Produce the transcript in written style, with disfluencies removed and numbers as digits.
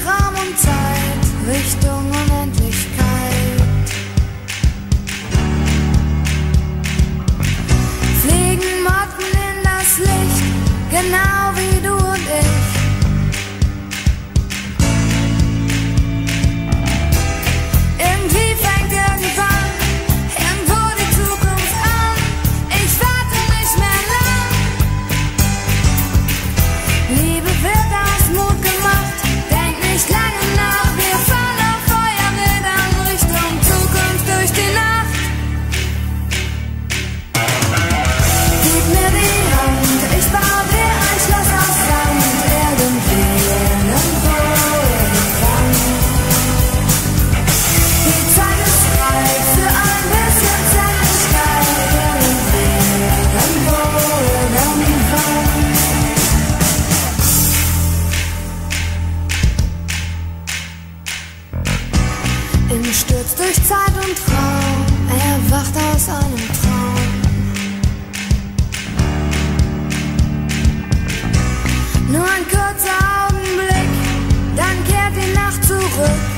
Raum und Zeit, Richtung Unendlichkeit. Fliegen Motten in das Licht, genau wie du und ich. Irgendwie fängt irgendwann irgendwo die Zukunft an. Ich warte nicht mehr lang. Liebe wird aus Mut gemacht, denk nicht lange nach. Wir fahren auf Feuerrädern Richtung Zukunft durch die Nacht. Gib mir die Hand, ich baue dir ein Schloss aus Sand. Irgendwie, irgendwo, irgendwann. Die Zeit ist reif für ein bisschen Zärtlichkeit. Irgendwie, irgendwo, irgendwann. Im Sturz durch Zeit und Raum, er wacht aus einem Traum. Nur ein kurzer Augenblick, dann kehrt die Nacht zurück.